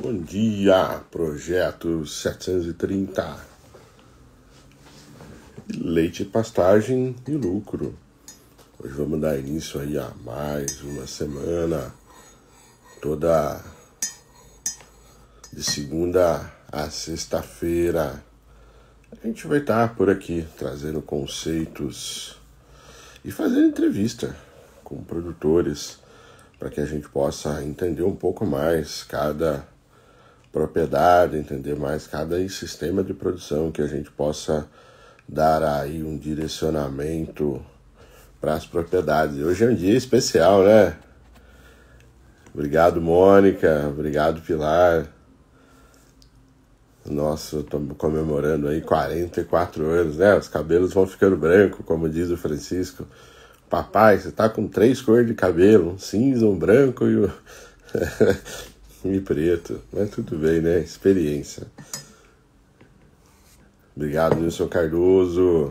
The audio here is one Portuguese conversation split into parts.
Bom dia, projeto 730. Leite, pastagem e lucro. Hoje vamos dar início aí a mais uma semana, toda de segunda a sexta-feira. A gente vai estar por aqui trazendo conceitos e fazendo entrevista com produtores para que a gente possa entender um pouco mais cada propriedade, entender mais cada sistema de produção, que a gente possa dar aí um direcionamento para as propriedades. Hoje é um dia especial, né? Obrigado, Mônica. Obrigado, Pilar. Nossa, estamos comemorando aí 44 anos, né? Os cabelos vão ficando brancos, como diz o Francisco. Papai, você tá com 3 cores de cabelo, um cinza, um branco e preto. Mas tudo bem, né? Experiência. Obrigado, Nilson Cardoso.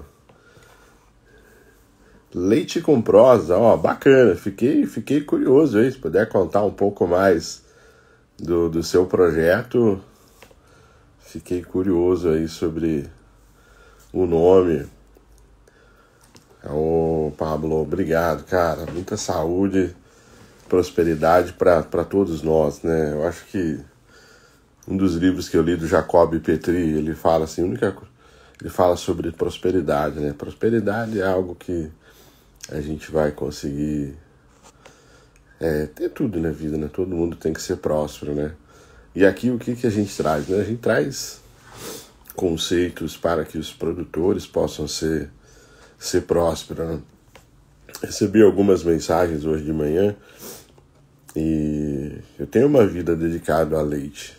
Leite com prosa, ó, bacana. Fiquei curioso aí, se puder contar um pouco mais do seu projeto. Fiquei curioso aí sobre o nome. Ô, Pablo, obrigado, cara. Muita saúde, prosperidade para todos nós, né? Eu acho que um dos livros que eu li do Jacob Petri, ele fala assim, ele fala sobre prosperidade, né? Prosperidade é algo que a gente vai conseguir ter tudo na vida, né? Todo mundo tem que ser próspero, né? E aqui o que a gente traz, né? A gente traz conceitos para que os produtores possam ser prósperos, né? Recebi algumas mensagens hoje de manhã e eu tenho uma vida dedicada a leite,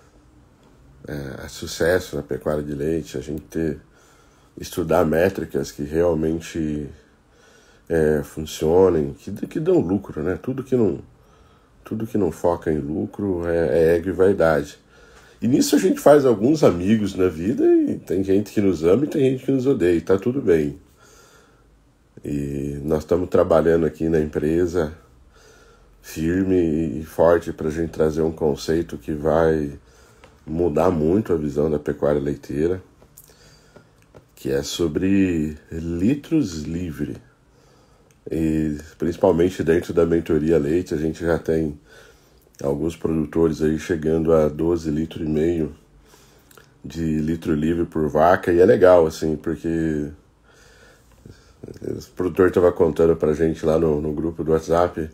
a sucesso na pecuária de leite, a gente estudar métricas que realmente funcionem, que dão lucro, né? Tudo que não foca em lucro é ego e vaidade. E nisso a gente faz alguns amigos na vida e tem gente que nos ama e tem gente que nos odeia, e tá tudo bem. E nós estamos trabalhando aqui na empresa firme e forte para a gente trazer um conceito que vai mudar muito a visão da pecuária leiteira, que é sobre litros livre. E principalmente dentro da mentoria leite, a gente já tem alguns produtores aí chegando a 12,5 litros de litro livre por vaca, e é legal, assim, porque o produtor estava contando pra gente lá no grupo do WhatsApp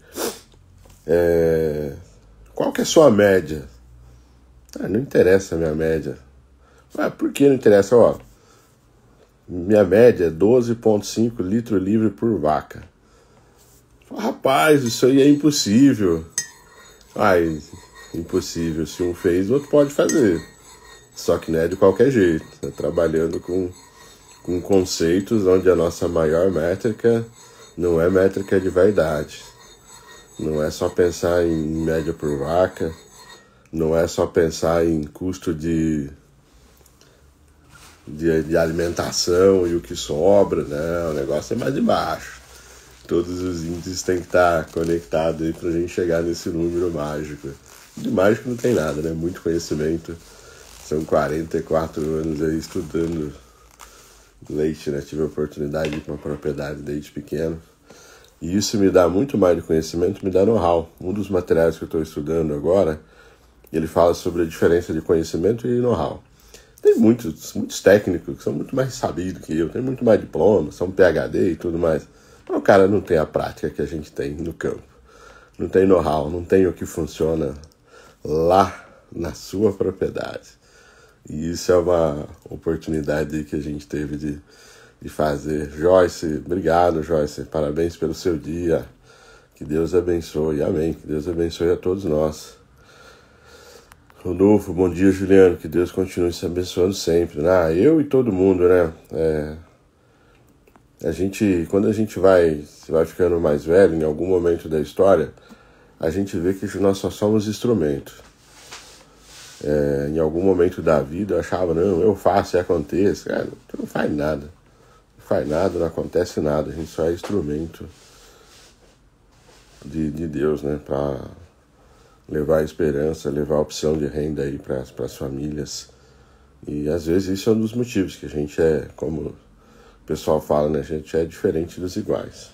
qual que é a sua média. Não interessa a minha média. Por que não interessa? Ó, minha média é 12,5 litros livre por vaca. Rapaz, isso aí é impossível. Impossível. Se um fez, o outro pode fazer. Só que não é de qualquer jeito. Tá trabalhando com conceitos onde a nossa maior métrica não é métrica de vaidade. Não é só pensar em média por vaca. Não é só pensar em custo de alimentação e o que sobra, né? O negócio é mais de baixo. Todos os índices têm que estar conectados aí pra gente chegar nesse número mágico. De mágico não tem nada, né? Muito conhecimento. São 44 anos aí estudando leite, né? Tive a oportunidade de ir para uma propriedade desde pequeno. E isso me dá muito mais de conhecimento, me dá know-how. Um dos materiais que eu estou estudando agora, ele fala sobre a diferença de conhecimento e know-how. Tem muitos técnicos que são muito mais sabidos que eu, tem muito mais diploma, são PhD e tudo mais. Mas o cara não tem a prática que a gente tem no campo. Não tem know-how, não tem o que funciona lá na sua propriedade. E isso é uma oportunidade que a gente teve de fazer. Joyce, obrigado, Joyce. Parabéns pelo seu dia. Que Deus abençoe. Amém. Que Deus abençoe a todos nós. Rodolfo, bom dia, Juliano. Que Deus continue se abençoando sempre. Eu e todo mundo, né? Quando a gente vai ficando mais velho, em algum momento da história, a gente vê que nós só somos instrumentos. Em algum momento da vida eu achava, não, eu faço e acontece. Cara, tu não faz nada. Não faz nada, não acontece nada. A gente só é instrumento de Deus, né? Para levar esperança, levar opção de renda aí para as famílias. E às vezes isso é um dos motivos que a gente é, como o pessoal fala, né? A gente é diferente dos iguais.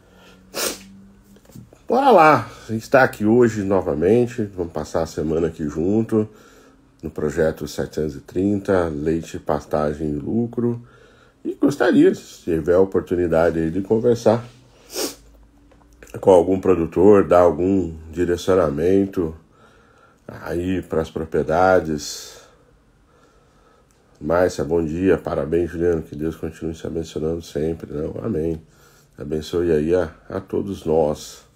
Bora lá, a gente está aqui hoje novamente, vamos passar a semana aqui junto, no projeto 730, leite, pastagem e lucro. E gostaria, se tiver a oportunidade aí de conversar com algum produtor, dar algum direcionamento aí para as propriedades. Márcia, bom dia, parabéns, Juliano, que Deus continue se abençoando sempre, não? Amém. Abençoe aí a todos nós.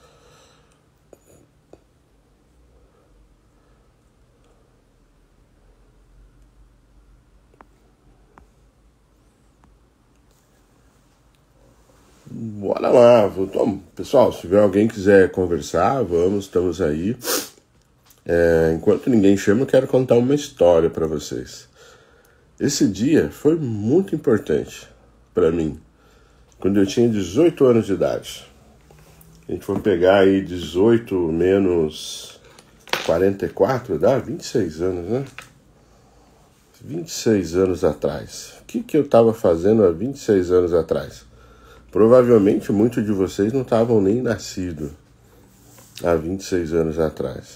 Bora lá, pessoal, se tiver alguém que quiser conversar, estamos aí. Enquanto ninguém chama, eu quero contar uma história para vocês. Esse dia foi muito importante para mim, quando eu tinha 18 anos de idade. A gente for pegar aí 18 menos 44, dá 26 anos, né? 26 anos atrás. O que eu estava fazendo há 26 anos atrás? Provavelmente muitos de vocês não estavam nem nascidos há 26 anos atrás.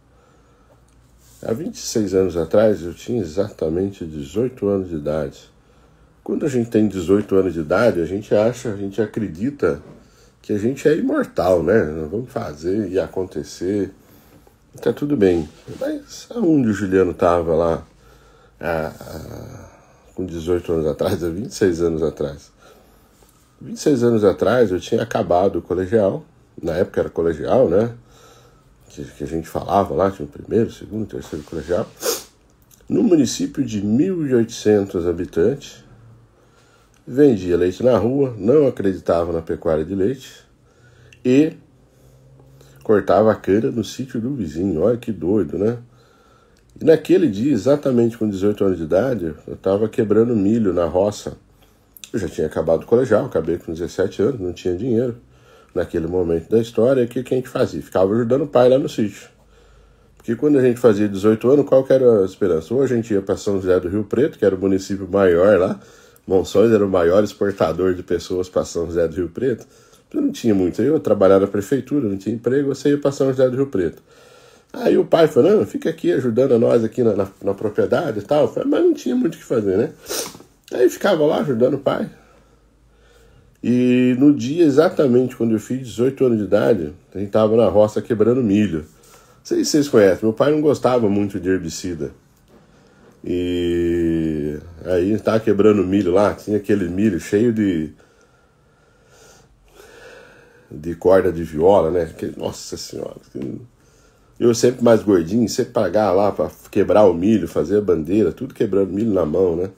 Há 26 anos atrás eu tinha exatamente 18 anos de idade. Quando a gente tem 18 anos de idade, a gente acredita que a gente é imortal, né? Nós vamos fazer e acontecer. Tá tudo bem. Mas aonde o Juliano estava lá com 18 anos atrás, há 26 anos atrás? 26 anos atrás eu tinha acabado o colegial, na época era colegial, né? Que a gente falava lá, tinha o primeiro, segundo, terceiro colegial, no município de 1.800 habitantes, vendia leite na rua, não acreditava na pecuária de leite e cortava a cana no sítio do vizinho. Olha que doido, né? E naquele dia, exatamente com 18 anos de idade, eu estava quebrando milho na roça. Eu já tinha acabado o colegial, acabei com 17 anos, não tinha dinheiro. Naquele momento da história, o que a gente fazia? Ficava ajudando o pai lá no sítio. Porque quando a gente fazia 18 anos, qual que era a esperança? Ou a gente ia para São José do Rio Preto, que era o município maior lá. Monções era o maior exportador de pessoas para São José do Rio Preto. Eu não tinha muito. Eu trabalhava na prefeitura, não tinha emprego, você ia para São José do Rio Preto. Aí o pai falou, não, fica aqui ajudando a nós aqui na propriedade e tal. Eu falei, mas não tinha muito o que fazer, né? Aí ficava lá ajudando o pai. E no dia exatamente quando eu fiz 18 anos de idade, a gente estava na roça quebrando milho. Não sei se vocês conhecem, meu pai não gostava muito de herbicida. E aí a gente estava quebrando milho lá, tinha aquele milho cheio de corda de viola, né? Nossa Senhora. Eu sempre mais gordinho, sempre pagava lá para quebrar o milho, fazer a bandeira, tudo quebrando milho na mão, né?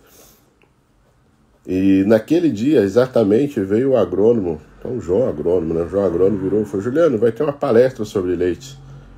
E naquele dia, exatamente, veio o agrônomo, então o João Agrônomo, né? O João Agrônomo virou e falou, Juliano, vai ter uma palestra sobre leite.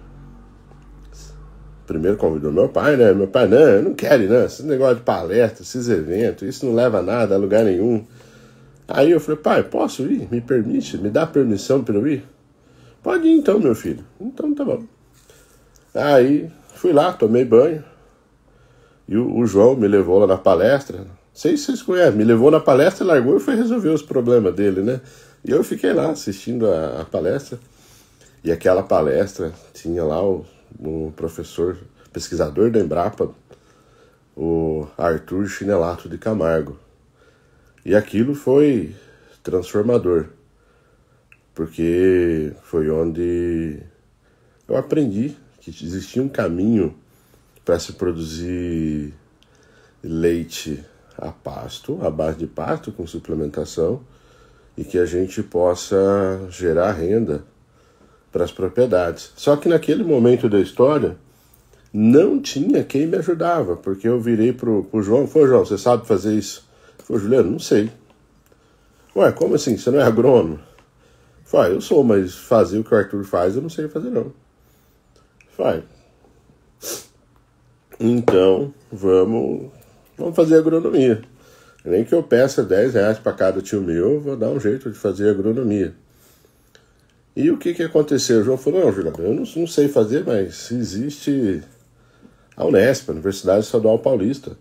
Primeiro convidou meu pai, né? Meu pai, não, eu não quero ir, não. Esse negócio de palestra, esses eventos, isso não leva a nada, a lugar nenhum. Aí eu falei, pai, posso ir? Me permite? Me dá permissão para eu ir? Pode ir então, meu filho. Então tá bom. Aí fui lá, tomei banho. E o João me levou lá na palestra. Não sei se vocês conhecem, me levou na palestra, largou e foi resolver os problemas dele, né? E eu fiquei lá assistindo a palestra. E aquela palestra tinha lá o professor, pesquisador da Embrapa, o Arthur Chinelato de Camargo. E aquilo foi transformador, porque foi onde eu aprendi que existia um caminho para se produzir leite a pasto, à base de pasto, com suplementação, e que a gente possa gerar renda para as propriedades. Só que naquele momento da história, não tinha quem me ajudava, porque eu virei pro João, falei, João, você sabe fazer isso? Ele falou, Juliano, não sei. Ué, como assim? Você não é agrônomo? Eu falei, eu sou, mas fazer o que o Arthur faz, eu não sei fazer não. Eu falei, então, vamos fazer agronomia. Nem que eu peça R$10 para cada tio meu, eu vou dar um jeito de fazer agronomia. E o que aconteceu? O João falou, não, Juliano, eu não sei fazer, mas existe a Unesp, a Universidade Estadual Paulista.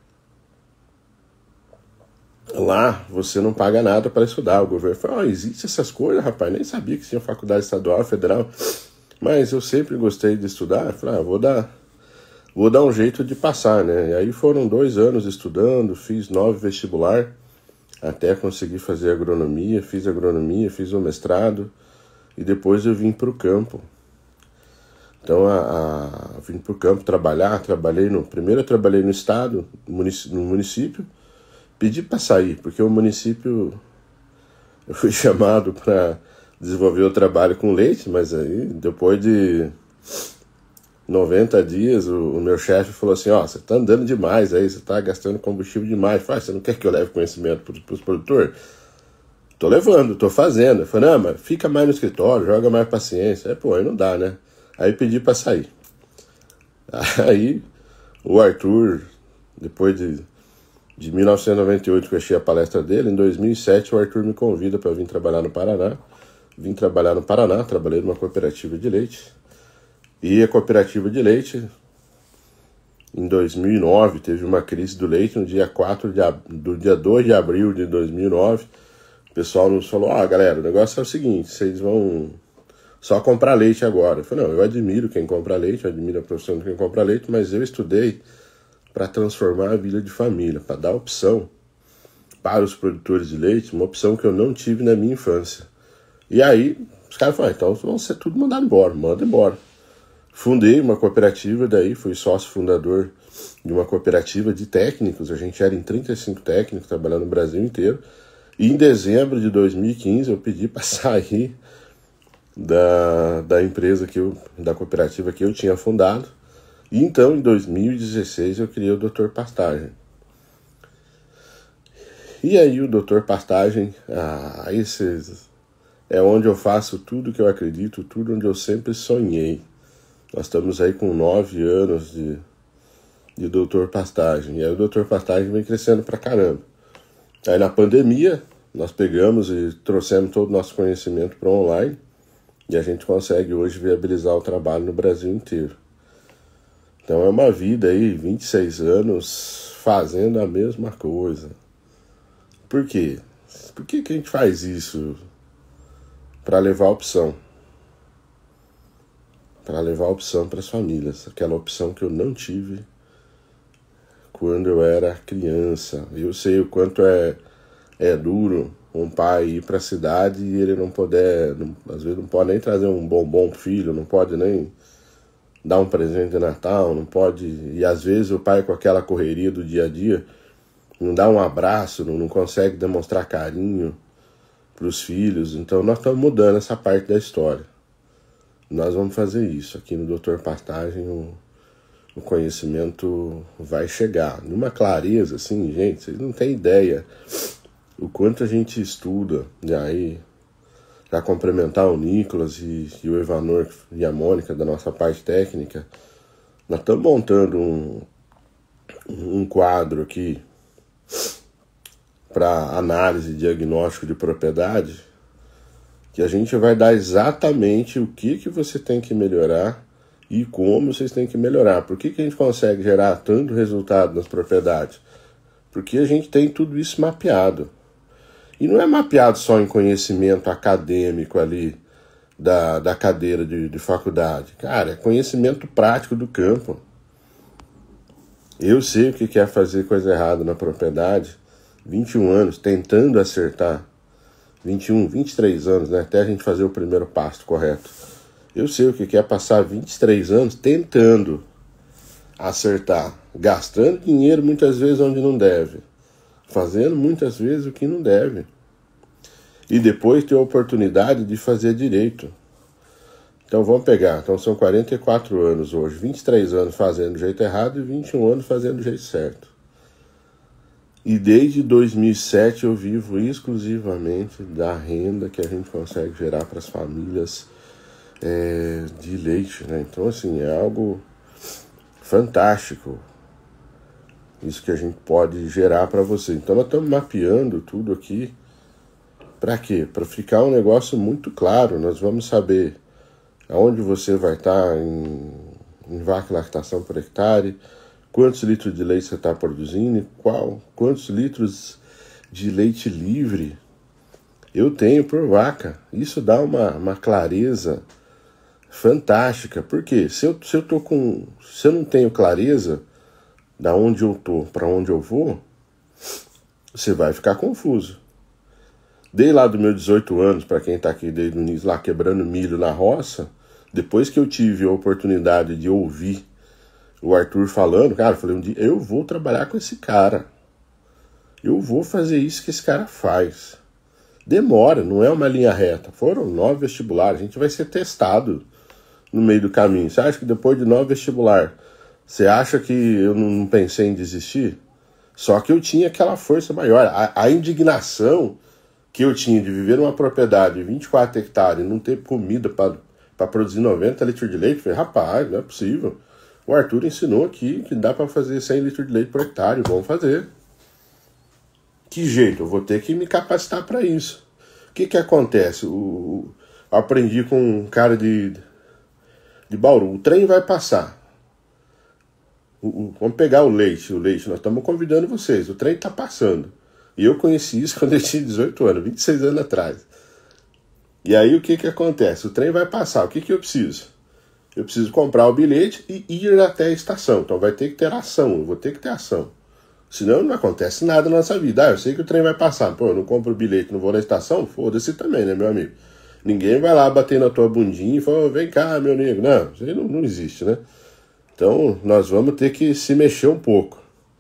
Lá você não paga nada para estudar. O governo falou, existe essas coisas, rapaz, nem sabia que tinha faculdade estadual, federal, mas eu sempre gostei de estudar. Eu falei, vou dar um jeito de passar, né? E aí foram 2 anos estudando, fiz 9 vestibular, até conseguir fazer agronomia, fiz o mestrado, e depois eu vim para o campo. Então, vim para o campo trabalhar, primeiro eu trabalhei no estado, no município, pedi para sair, porque o município, eu fui chamado para desenvolver o trabalho com leite, mas aí, depois de 90 dias, o meu chefe falou assim, você tá andando demais aí, você tá gastando combustível demais. Eu falei, você não quer que eu leve conhecimento para os produtores? Tô levando, tô fazendo. Eu falei, não, mas fica mais no escritório, joga mais paciência. Aí não dá, né? Aí pedi para sair. Aí o Arthur, depois de 1998 que eu achei a palestra dele, em 2007 o Arthur me convida para vir trabalhar no Paraná. Vim trabalhar no Paraná, trabalhei numa cooperativa de leite. E a cooperativa de leite, em 2009, teve uma crise do leite no dia 2 de abril de 2009. O pessoal nos falou, galera, o negócio é o seguinte, vocês vão só comprar leite agora. Eu falei, não, eu admiro quem compra leite, eu admiro a profissão de quem compra leite, mas eu estudei para transformar a vida de família, para dar opção para os produtores de leite, uma opção que eu não tive na minha infância. E aí, os caras falaram, então vão ser tudo mandado embora, manda embora. Fundei uma cooperativa, daí fui sócio fundador de uma cooperativa de técnicos, a gente era em 35 técnicos, trabalhando no Brasil inteiro, e em dezembro de 2015 eu pedi para sair da empresa da cooperativa que eu tinha fundado, e então em 2016 eu criei o Dr. Pastagem. E aí o Dr. Pastagem, esse é onde eu faço tudo que eu acredito, tudo onde eu sempre sonhei. Nós estamos aí com 9 anos de Dr. Pastagem. E aí o Dr. Pastagem vem crescendo pra caramba. Aí na pandemia, nós pegamos e trouxemos todo o nosso conhecimento para online. E a gente consegue hoje viabilizar o trabalho no Brasil inteiro. Então é uma vida aí, 26 anos, fazendo a mesma coisa. Por quê? Por que a gente faz isso? Para levar opção. Para levar opção para as famílias. Aquela opção que eu não tive quando eu era criança. Eu sei o quanto é duro um pai ir para a cidade e ele não puder, às vezes não pode nem trazer um bombom pro filho, não pode nem dar um presente de Natal, não pode. E às vezes o pai, com aquela correria do dia a dia, não dá um abraço, não consegue demonstrar carinho para os filhos. Então nós estamos mudando essa parte da história. Nós vamos fazer isso. Aqui no Dr. Pastagem o conhecimento vai chegar. Numa clareza, assim, gente, vocês não têm ideia o quanto a gente estuda. E aí, para complementar o Nicolas e o Evanor e a Mônica da nossa parte técnica, nós estamos montando um quadro aqui para análise e diagnóstico de propriedade, que a gente vai dar exatamente o que você tem que melhorar e como vocês têm que melhorar. Por que a gente consegue gerar tanto resultado nas propriedades? Porque a gente tem tudo isso mapeado. E não é mapeado só em conhecimento acadêmico ali da cadeira de faculdade. Cara, é conhecimento prático do campo. Eu sei o que é fazer coisa errada na propriedade. 21 anos tentando acertar. 21, 23 anos, né? Até a gente fazer o primeiro pasto correto. Eu sei o que é passar 23 anos tentando acertar, gastando dinheiro muitas vezes onde não deve, fazendo muitas vezes o que não deve, e depois ter a oportunidade de fazer direito. Então vamos pegar, então são 44 anos hoje, 23 anos fazendo do jeito errado e 21 anos fazendo do jeito certo. E desde 2007 eu vivo exclusivamente da renda que a gente consegue gerar para as famílias de leite, né? Então, assim, é algo fantástico isso que a gente pode gerar para você. Então, nós estamos mapeando tudo aqui Para quê? Para ficar um negócio muito claro. Nós vamos saber aonde você vai estar em vaca e lactação por hectare, quantos litros de leite você está produzindo, quantos litros de leite livre eu tenho por vaca. Isso dá uma clareza fantástica. Por quê? Se eu não tenho clareza da onde eu tô, para onde eu vou, você vai ficar confuso. Desde lá dos meus 18 anos, para quem está aqui desde o início, lá quebrando milho na roça, depois que eu tive a oportunidade de ouvir o Arthur falando, cara, eu falei um dia, eu vou trabalhar com esse cara. Eu vou fazer isso que esse cara faz. Demora, não é uma linha reta. Foram 9 vestibulares, a gente vai ser testado no meio do caminho. Você acha que depois de 9 vestibulares, você acha que eu não pensei em desistir? Só que eu tinha aquela força maior, a indignação que eu tinha de viver numa propriedade de 24 hectares e não ter comida para produzir 90 litros de leite. Eu falei, rapaz, não é possível. O Arthur ensinou aqui que dá para fazer 100 litros de leite por hectare, vamos fazer. Que jeito? Eu vou ter que me capacitar para isso. O que acontece? Eu aprendi com um cara de Bauru. O trem vai passar. Vamos pegar o leite. Nós estamos convidando vocês. O trem está passando. E eu conheci isso quando eu tinha 18 anos, 26 anos atrás. E aí o que acontece? O trem vai passar. O que eu preciso? Eu preciso comprar o bilhete e ir até a estação. Então vai ter que ter ação. Eu vou ter que ter ação. Senão não acontece nada na nossa vida. Eu sei que o trem vai passar. Pô, eu não compro o bilhete, não vou na estação? Foda-se também, né, meu amigo? Ninguém vai lá bater na tua bundinha e falar, vem cá, meu amigo. Não, isso aí não existe, né? Então nós vamos ter que se mexer um pouco.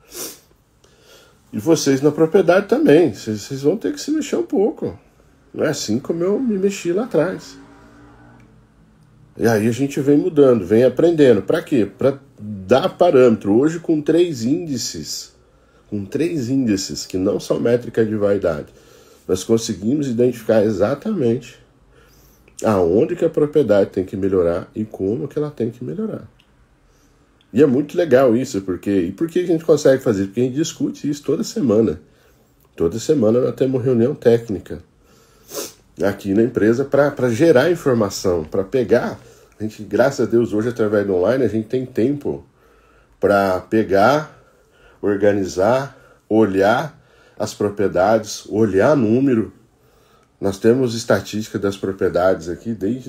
E vocês na propriedade também. Vocês vão ter que se mexer um pouco. Não é assim como eu me mexi lá atrás. E aí a gente vem mudando, vem aprendendo. Para quê? Para dar parâmetro. Hoje com 3 índices, que não são métricas de vaidade, nós conseguimos identificar exatamente aonde que a propriedade tem que melhorar e como que ela tem que melhorar. E é muito legal isso, porque... E por que a gente consegue fazer? Porque a gente discute isso toda semana. Toda semana nós temos reunião técnica aqui na empresa para gerar informação, para pegar... A gente, graças a Deus, hoje através do online, a gente tem tempo para pegar, organizar, olhar as propriedades, olhar número. Nós temos estatística das propriedades aqui desde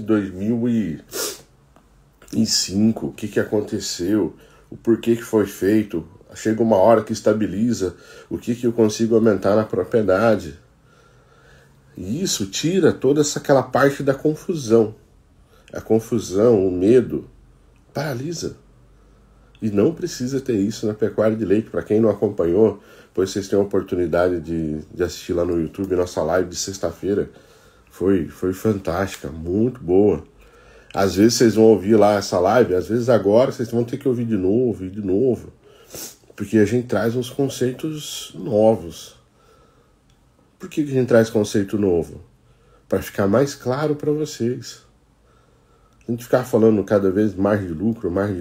2005, o que aconteceu, o porquê que foi feito. Chega uma hora que estabiliza o que eu consigo aumentar na propriedade. E isso tira toda aquela parte da confusão. A confusão, o medo, paralisa. E não precisa ter isso na pecuária de leite. Para quem não acompanhou, depois vocês têm a oportunidade de assistir lá no YouTube, nossa live de sexta-feira. Foi fantástica, muito boa. Às vezes vocês vão ouvir lá essa live, às vezes agora vocês vão ter que ouvir de novo. Porque a gente traz uns conceitos novos. Por que a gente traz conceito novo? Para ficar mais claro para vocês. A gente ficar falando cada vez margem de lucro, mas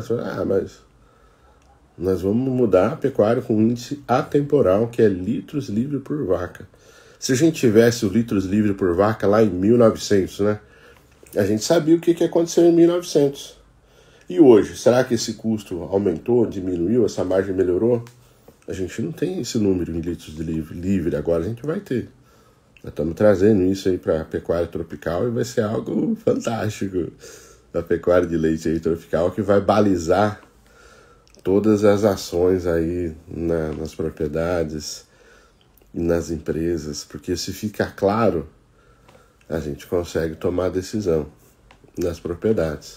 nós vamos mudar a pecuária com índice atemporal, que é litros livre por vaca. Se a gente tivesse os litros livre por vaca lá em 1900, né? A gente sabia o que aconteceu em 1900. E hoje, será que esse custo aumentou, diminuiu, essa margem melhorou? A gente não tem esse número em litros de livre, agora a gente vai ter. Nós estamos trazendo isso aí para a pecuária tropical e vai ser algo fantástico. A pecuária de leite aí tropical que vai balizar todas as ações aí nas propriedades e nas empresas. Porque se fica claro, a gente consegue tomar decisão nas propriedades.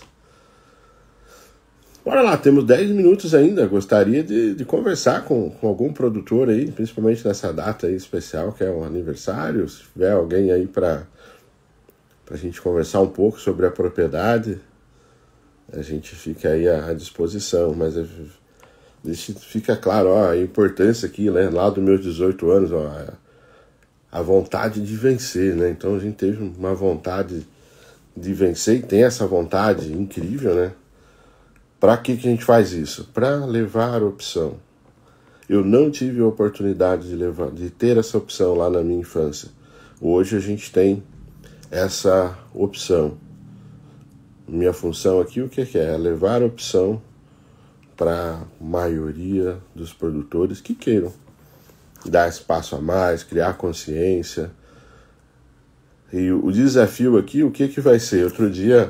Bora lá, temos 10 minutos ainda. Gostaria de conversar com algum produtor aí, principalmente nessa data aí especial, que é o aniversário. Se tiver alguém aí para a gente conversar um pouco sobre a propriedade, a gente fica aí à disposição. Mas fica claro, ó, a importância aqui, né, lá dos meus 18 anos, ó, a vontade de vencer, né? Então a gente teve uma vontade de vencer e tem essa vontade incrível, né? Para que a gente faz isso? Para levar opção. Eu não tive a oportunidade de ter essa opção lá na minha infância. Hoje a gente tem essa opção. Minha função aqui, o que é? É levar a opção para a maioria dos produtores que queiram dar espaço a mais, criar consciência. E o desafio aqui, o que vai ser? Outro dia,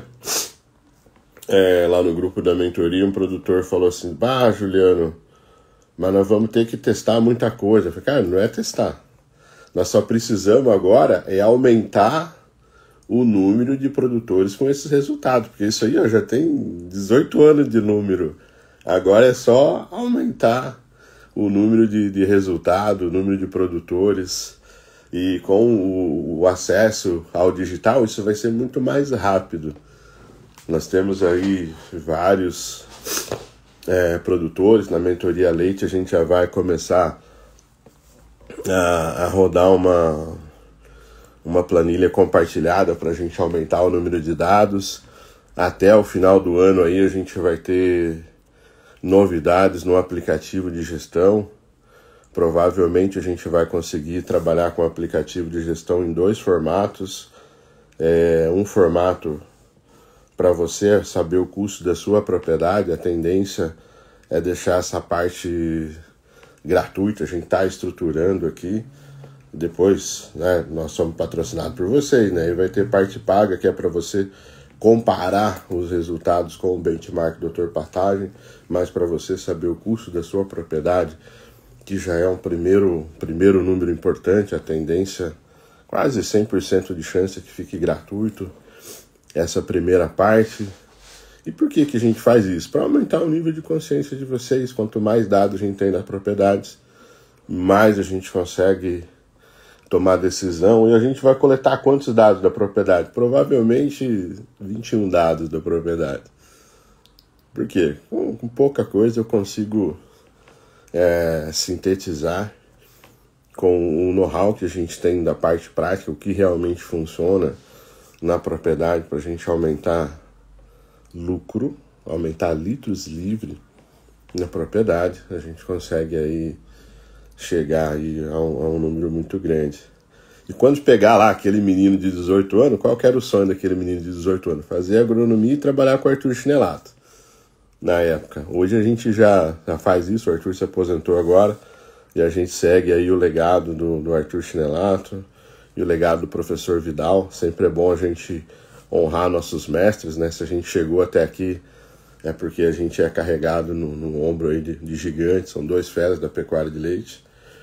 lá no grupo da mentoria, um produtor falou assim: bah, Juliano, mas nós vamos ter que testar muita coisa. Eu falei: cara, não é testar. Nós só precisamos agora aumentar o número de produtores com esses resultados, porque isso aí já tem 18 anos de número. Agora é só aumentar o número de resultado, o número de produtores, e com o acesso ao digital isso vai ser muito mais rápido. Nós temos aí vários produtores. Na mentoria Leite a gente já vai começar a rodar uma planilha compartilhada para a gente aumentar o número de dados. Até o final do ano aí a gente vai ter novidades no aplicativo de gestão. Provavelmente a gente vai conseguir trabalhar com o aplicativo de gestão em 2 formatos. Um formato para você saber o custo da sua propriedade. A tendência é deixar essa parte gratuita, a gente está estruturando aqui. Depois, né, nós somos patrocinados por vocês, né? E vai ter parte paga, que é para você comparar os resultados com o benchmark do Dr. Partagem, mas para você saber o custo da sua propriedade, que já é um primeiro número importante. A tendência, quase 100% de chance que fique gratuito essa primeira parte. E por que a gente faz isso? Para aumentar o nível de consciência de vocês. Quanto mais dados a gente tem das propriedades, mais a gente consegue tomar decisão. E a gente vai coletar quantos dados da propriedade? Provavelmente 21 dados da propriedade. Por quê? Com pouca coisa eu consigo sintetizar com o know-how que a gente tem da parte prática, o que realmente funciona na propriedade, para a gente aumentar lucro, aumentar litros livre na propriedade. A gente consegue aí chegar aí a um número muito grande. E quando pegar lá aquele menino de 18 anos, qual que era o sonho daquele menino de 18 anos? Fazer agronomia e trabalhar com o Arthur Chinelato, na época. Hoje a gente já faz isso, o Arthur se aposentou agora, e a gente segue aí o legado do Arthur Chinelato e o legado do professor Vidal. Sempre é bom a gente honrar nossos mestres, né? Se a gente chegou até aqui é porque a gente é carregado no ombro aí de gigantes. São 2 feras da pecuária de leite.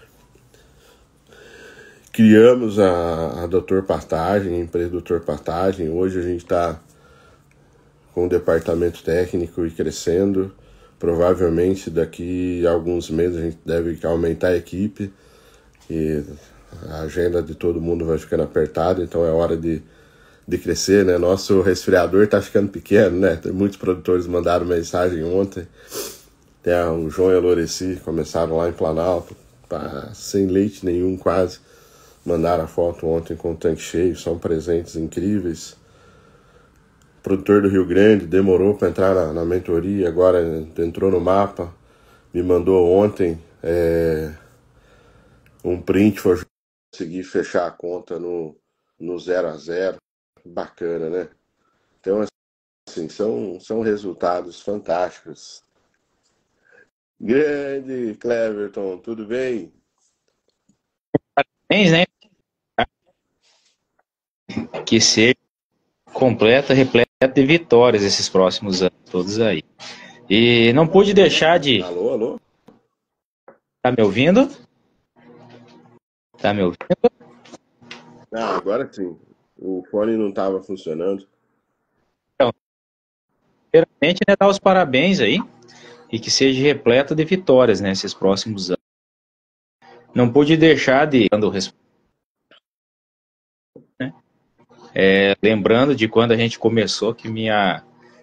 Criamos a Dr. Partagem, a empresa Dr. Partagem. Hoje a gente está com o departamento técnico e crescendo. Provavelmente daqui a alguns meses a gente deve aumentar a equipe e a agenda de todo mundo vai ficando apertada, então é hora de crescer, né? Nosso resfriador está ficando pequeno, né? Muitos produtores mandaram mensagem ontem. O João e a Loreci começaram lá em Planalto, sem leite nenhum quase. Mandaram a foto ontem com o tanque cheio, são presentes incríveis. O produtor do Rio Grande demorou para entrar na mentoria, agora entrou no mapa, me mandou ontem um print, foi conseguir fechar a conta no 0 a 0. Bacana, né? Então, assim, são resultados fantásticos. Grande Cleverton, tudo bem? Parabéns, né? Que seja repleta de vitórias esses próximos anos todos aí. E não pude deixar de... Alô? Tá me ouvindo? Tá me ouvindo? Agora sim. O fone não estava funcionando. Então, primeiramente, né, dar os parabéns aí e que seja repleta de vitórias nesses próximos anos. Não pude deixar de... né? Lembrando de quando a gente começou, que minha...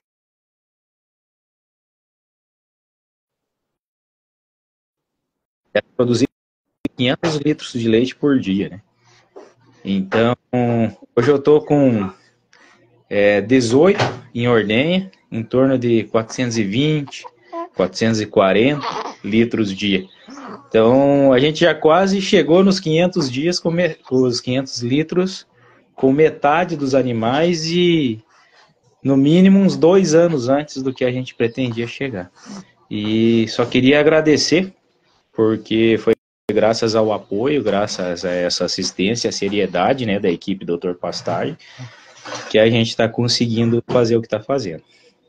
produzir 500 litros de leite por dia, né? Então, hoje eu tô com 18 em ordenha, em torno de 420, 440 litros dia. Então, a gente já quase chegou nos 500 dias com os 500 litros com metade dos animais e, no mínimo, uns 2 anos antes do que a gente pretendia chegar. E só queria agradecer, porque foi graças ao apoio, graças a essa assistência, a seriedade, né, da equipe Dr. Pastagem, que a gente está conseguindo fazer o que está fazendo.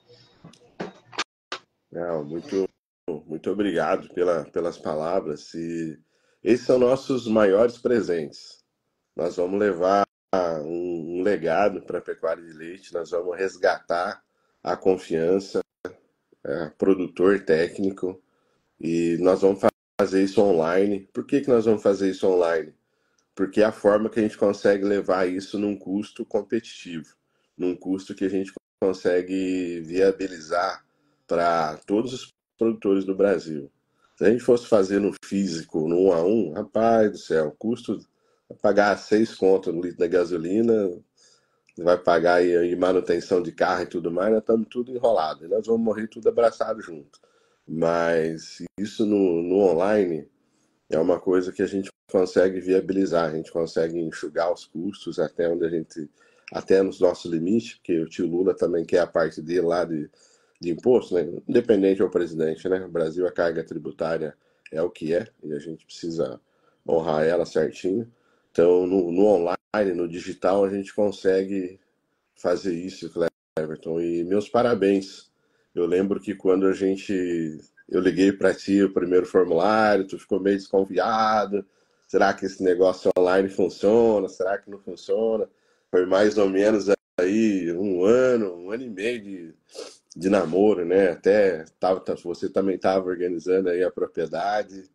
Não, muito obrigado pelas palavras. E esses são nossos maiores presentes. Nós vamos levar um legado para a pecuária de leite, nós vamos resgatar a confiança, produtor técnico, e nós vamos fazer isso online. Por que nós vamos fazer isso online? Porque é a forma que a gente consegue levar isso num custo competitivo, num custo que a gente consegue viabilizar para todos os produtores do Brasil. Se a gente fosse fazer no físico, no 1 a 1, rapaz do céu, custo pagar 6 contas no litro da gasolina, vai pagar aí manutenção de carro e tudo mais, nós estamos tudo enrolado. E nós vamos morrer tudo abraçado junto. Mas isso no online é uma coisa que a gente consegue viabilizar, a gente consegue enxugar os custos até onde a gente, até nos nossos limites, porque o tio Lula também quer a parte dele lá de imposto, né? Independente ao presidente, né? O Brasil, a carga tributária é o que é, e a gente precisa honrar ela certinho. Então, no online, no digital, a gente consegue fazer isso, Cleverton. E meus parabéns. Eu lembro que quando eu liguei para ti o primeiro formulário, tu ficou meio desconfiado. Será que esse negócio online funciona? Será que não funciona? Foi mais ou menos aí um ano e meio de namoro, né? Até você também estava organizando aí a propriedade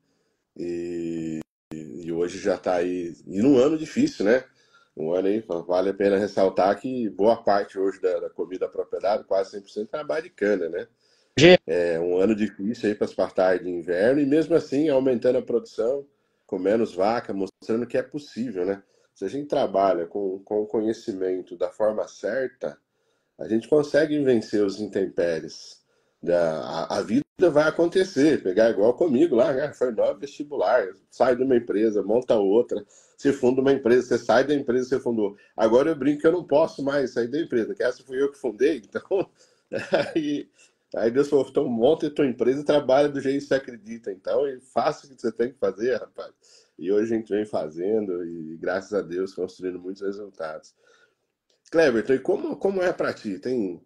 e hoje já está aí. E num ano difícil, né? Um ano aí, vale a pena ressaltar que boa parte hoje da comida da propriedade, quase 100%, é trabalho de cana, né? É um ano difícil aí para as partagens de inverno e mesmo assim aumentando a produção, com menos vaca, mostrando que é possível, né? Se a gente trabalha com o conhecimento da forma certa, a gente consegue vencer os intempéries. A vida vai acontecer, pegar igual comigo lá, né? Foi novo vestibular, sai de uma empresa, monta outra, você funda uma empresa, você sai da empresa que você fundou. Agora eu brinco que eu não posso mais sair da empresa, que essa fui eu que fundei, então aí, aí Deus falou, então monta a tua empresa e trabalha do jeito que você acredita, então, e faça o que você tem que fazer, rapaz. E hoje a gente vem fazendo e graças a Deus construindo muitos resultados. Cleberton, e como é para ti? Tem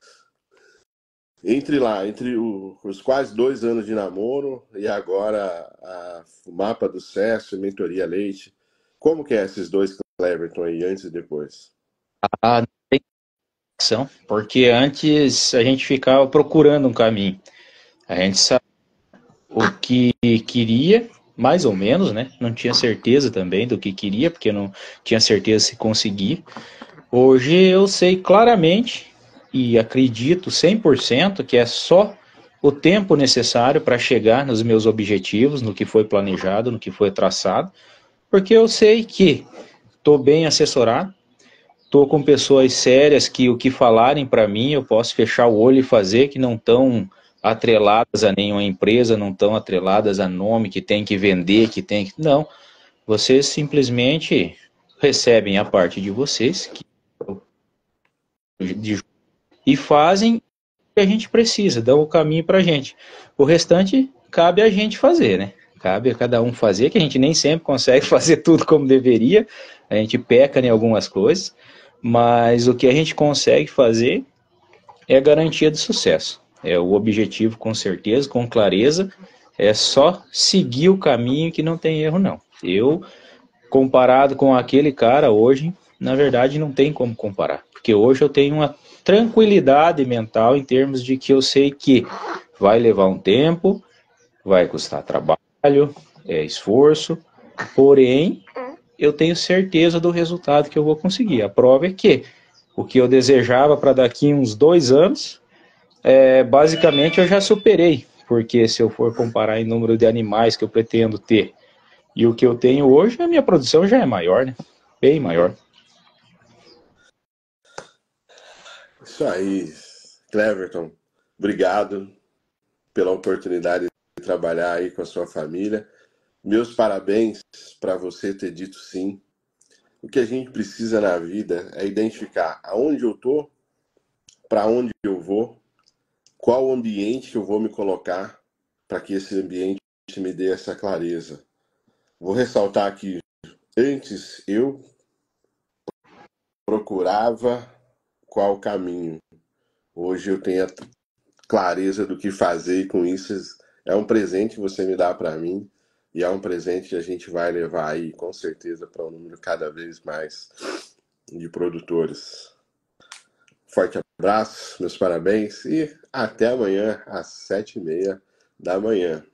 entre os quase 2 anos de namoro e agora o mapa do SESC, mentoria Leite, como que é esses dois Cleberton aí, antes e depois? A ação, porque antes a gente ficava procurando um caminho. A gente sabia o que queria, mais ou menos, né? Não tinha certeza também do que queria, porque não tinha certeza se conseguir. Hoje eu sei claramente e acredito 100% que é só o tempo necessário para chegar nos meus objetivos, no que foi planejado, no que foi traçado, porque eu sei que estou bem assessorado, estou com pessoas sérias que o que falarem para mim eu posso fechar o olho e fazer, que não estão atreladas a nenhuma empresa, não estão atreladas a nome que tem que vender, que tem que... Não, vocês simplesmente recebem a parte de vocês e fazem o que a gente precisa, dão o caminho para a gente. O restante cabe a gente fazer, né? Cabe a cada um fazer, que a gente nem sempre consegue fazer tudo como deveria, a gente peca em algumas coisas, mas o que a gente consegue fazer é a garantia de sucesso. É o objetivo com certeza, com clareza, é só seguir o caminho que não tem erro não. Eu, comparado com aquele cara hoje, na verdade não tem como comparar, porque hoje eu tenho uma tranquilidade mental em termos de que eu sei que vai levar um tempo, vai custar trabalho, esforço, porém eu tenho certeza do resultado que eu vou conseguir. A prova é que o que eu desejava para daqui uns 2 anos, basicamente eu já superei, porque se eu for comparar em número de animais que eu pretendo ter e o que eu tenho hoje, a minha produção já é maior, né? Bem maior. Isso aí, Cleverton, obrigado pela oportunidade de trabalhar aí com a sua família. Meus parabéns para você ter dito sim. O que a gente precisa na vida é identificar aonde eu tô, para onde eu vou, qual ambiente que eu vou me colocar para que esse ambiente me dê essa clareza. Vou ressaltar que antes eu procurava qual caminho. Hoje eu tenho a clareza do que fazer e com isso é um presente que você me dá para mim e é um presente que a gente vai levar aí com certeza para um número cada vez mais de produtores. Forte abraço, meus parabéns e até amanhã às 7h30 da manhã.